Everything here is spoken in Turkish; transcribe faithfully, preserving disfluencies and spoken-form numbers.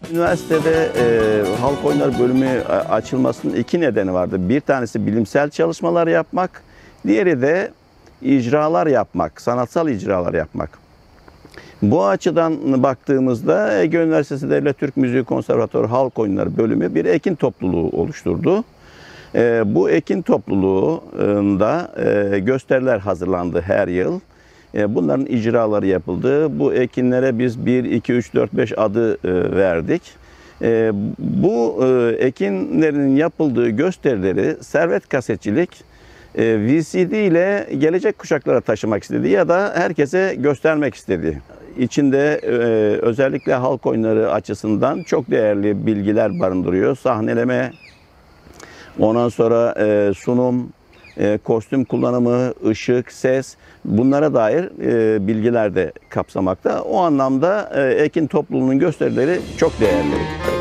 Üniversitede e, halk oyunları bölümü açılmasının iki nedeni vardı. Bir tanesi bilimsel çalışmalar yapmak, diğeri de icralar yapmak, sanatsal icralar yapmak. Bu açıdan baktığımızda Ege Üniversitesi Devlet Türk Müziği Konservatuarı Halk Oyunları bölümü bir ekin topluluğu oluşturdu. E, bu ekin topluluğunda e, gösteriler hazırlandı her yıl. E, bunların icraları yapıldı. Bu ekinlere biz bir, iki, üç, dört, beş adı e, verdik. E, bu e, ekinlerin yapıldığı gösterileri Servet Kasetçilik e, V C D ile gelecek kuşaklara taşımak istedi ya da herkese göstermek istedi. İçinde e, özellikle halk oyunları açısından çok değerli bilgiler barındırıyor. Sahneleme, ondan sonra e, sunum, e, kostüm kullanımı, ışık, ses, bunlara dair e, bilgiler de kapsamakta. O anlamda e, ekin topluluğunun gösterileri çok değerli.